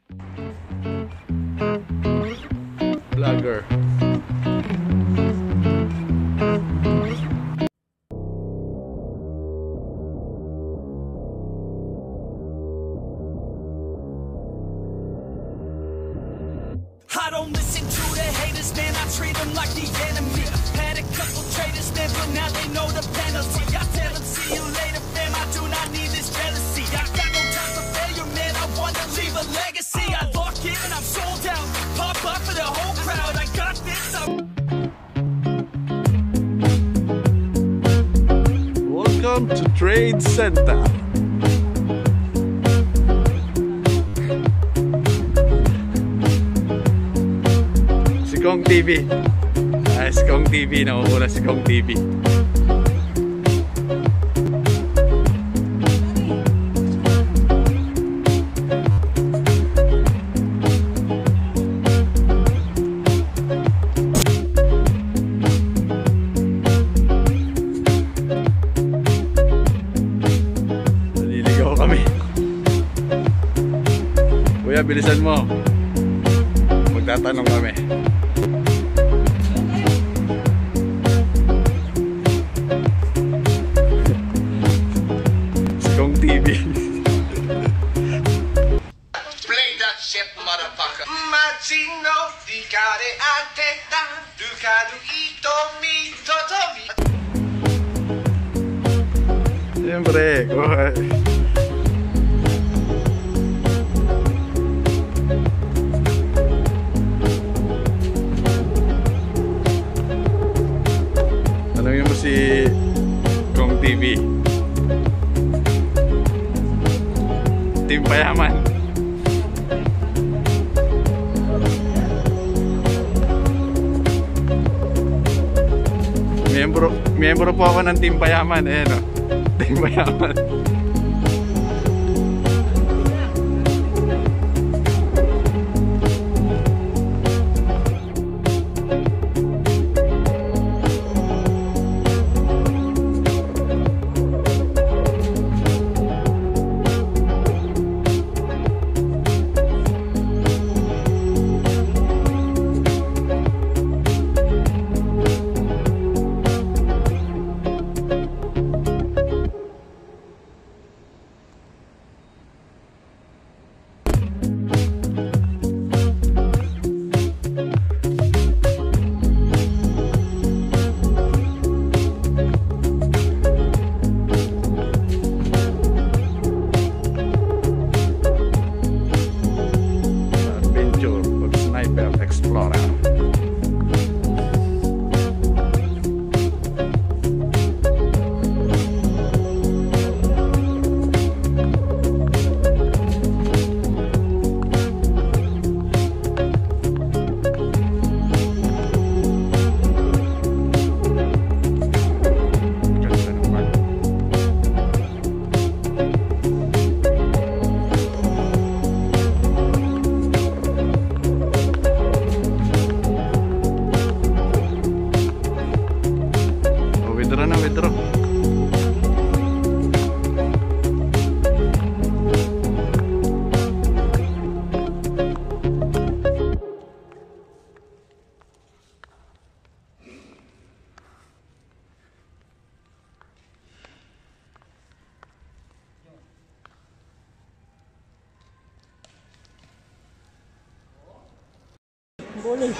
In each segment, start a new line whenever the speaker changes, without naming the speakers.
Vlogger.
I don't listen to the haters, man, I treat them like the enemy. Had a couple traitors, man, but now they know the penalty. I tell them, see you later, fam, I do not need this jealousy. I got no time for failure, man, I wanna leave a legacy. I lock in, I'm sold out, pop up for the whole crowd. I got this,
Welcome to Trade Center. Si Kong TV. Si Kong TV. Nakukuha si Kong TV. Naliligaw kami. Kuya, bilisan mo. Magtatanong kami. TV.
Play that shit, motherfucker. Machino di kare ateta, dukaru itomi totobi.
Siyempre, tanongin mo si Kong TV. Team Payaman. Miyembro po ako ng Team Payaman. Ayan o. Team Payaman.
Boleh.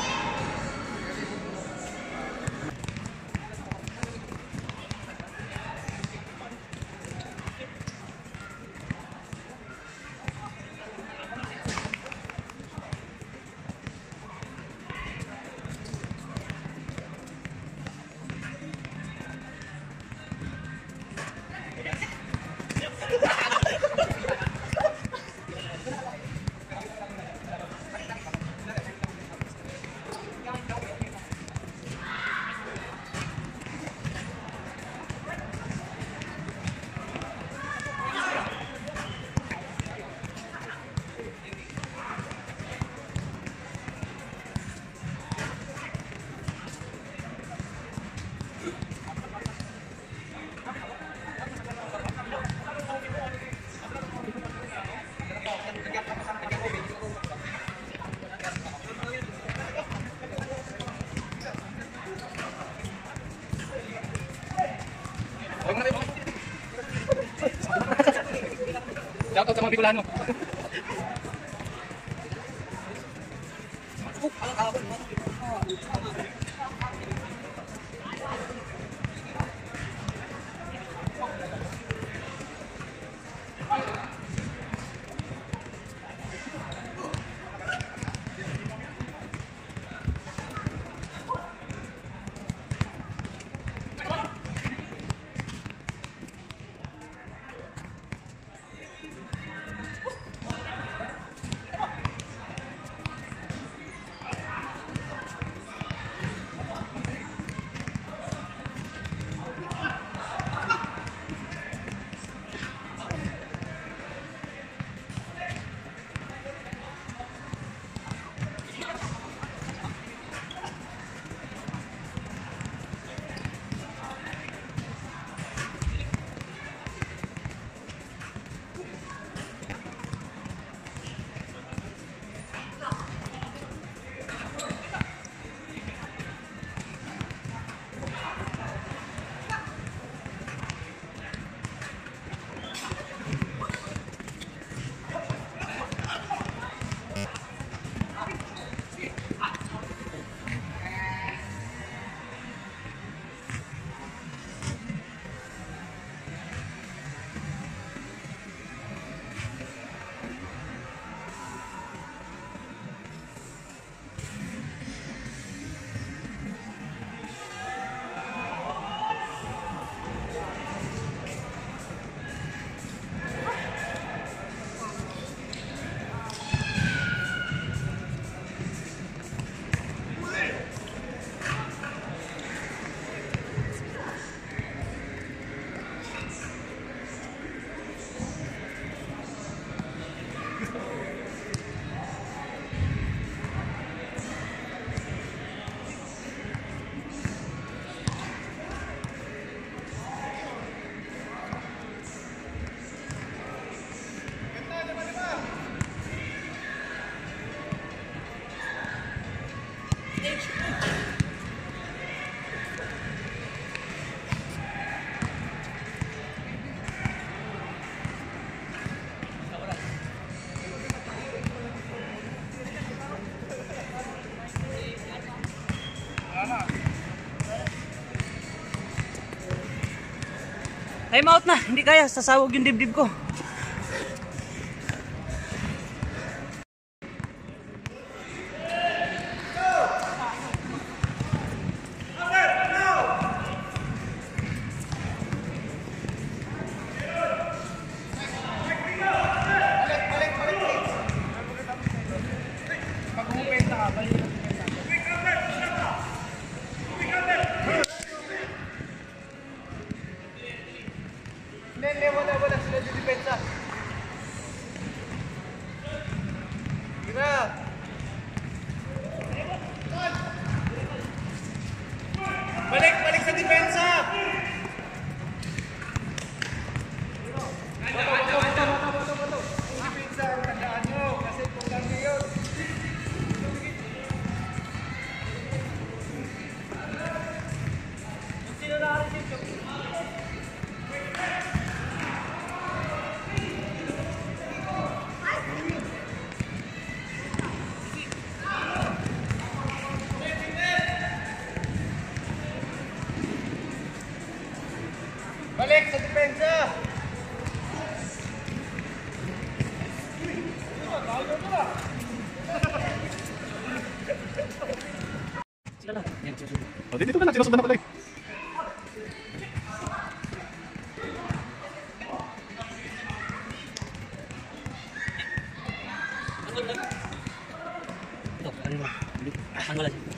mga Bicolano.
Time out na, hindi kaya, sasawag yung dibdib ko.
Wala sila di depensa. Gina. Balik sa depensa. Bato. Depensa ang tandaan nyo kasi kung lang ngayon. Sino na-receive? Balik sa depensa!
Oh, dito ka na, sinusundan na pala eh.
Ito, ano mo? Ano wala siya?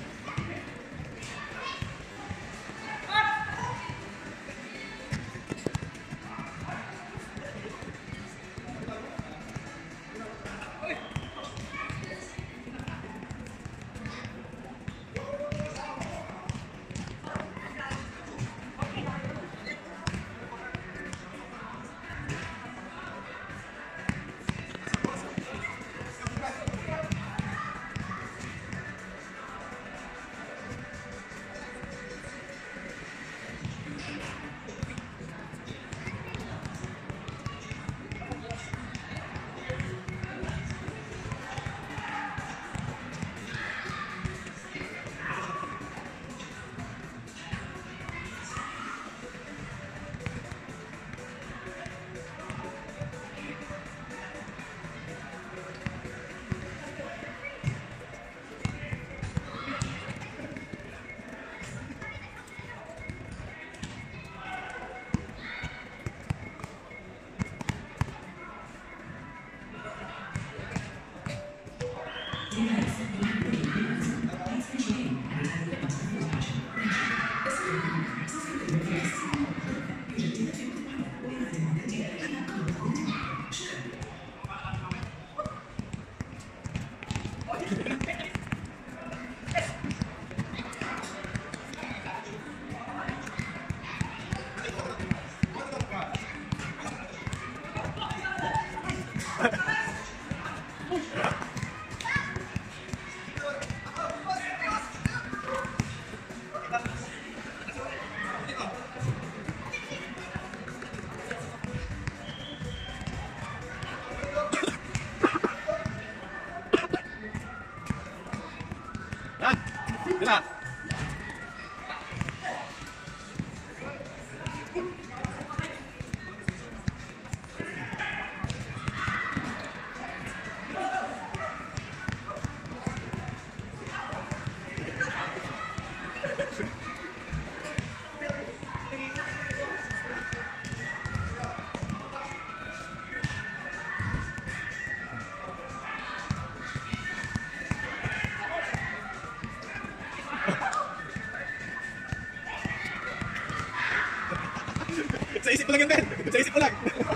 Sa isip ko lang yan, Ben. Sa isip ko lang.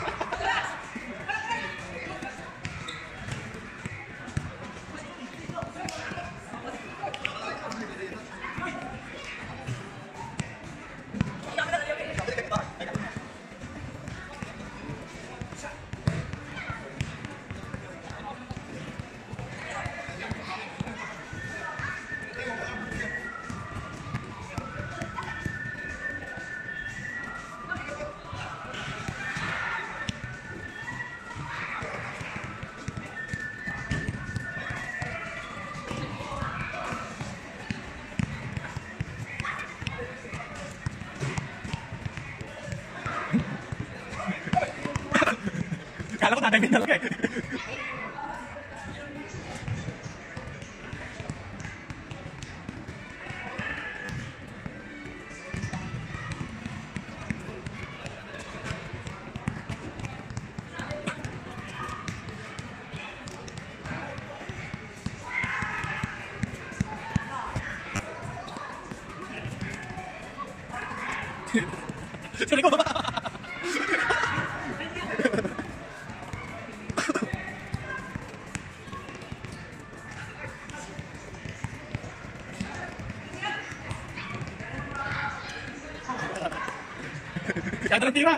Kala ko tatangin talaga eh. Sorry ko ba? Kaya tira.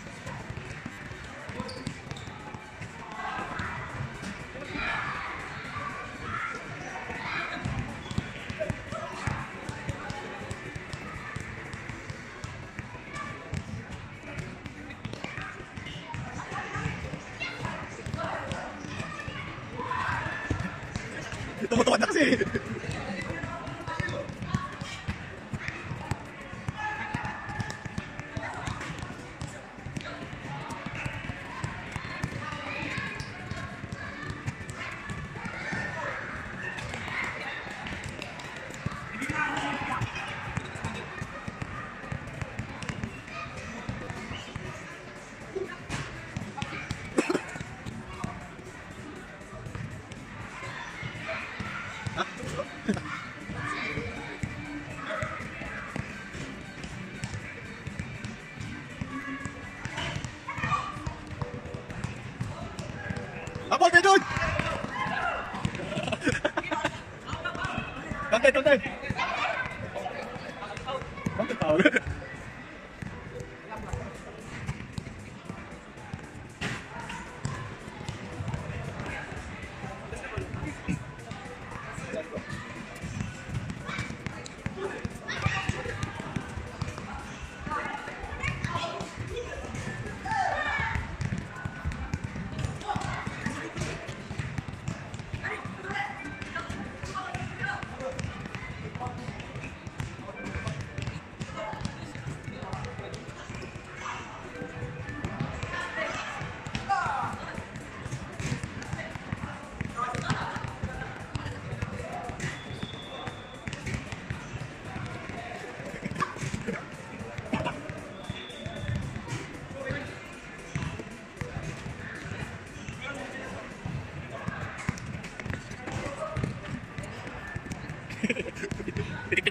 Tumutuwa na kasi. Apa Pedun? Konten. Konten tahu.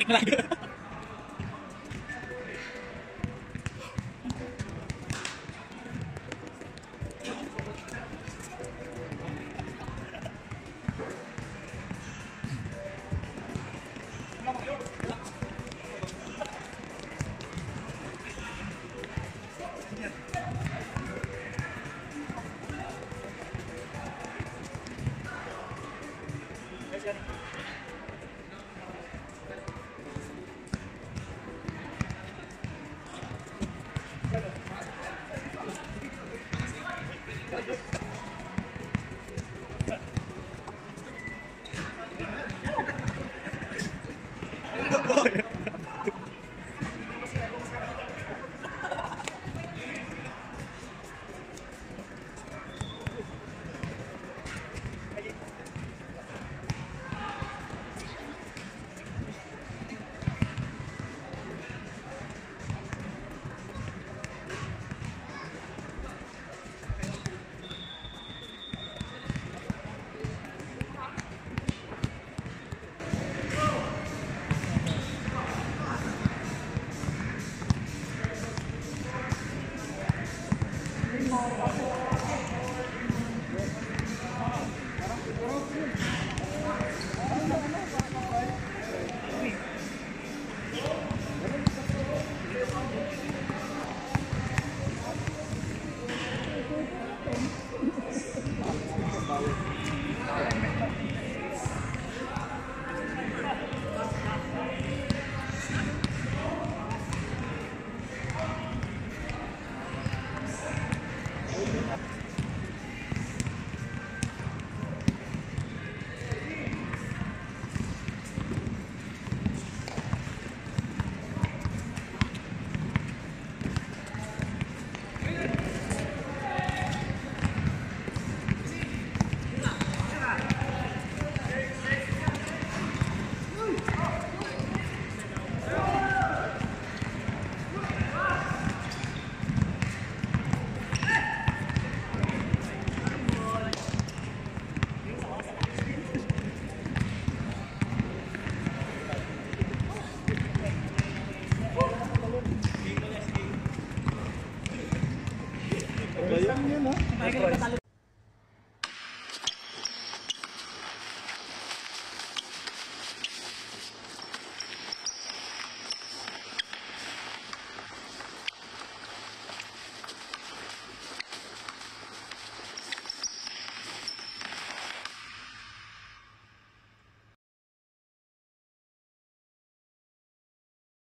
Balik na lang.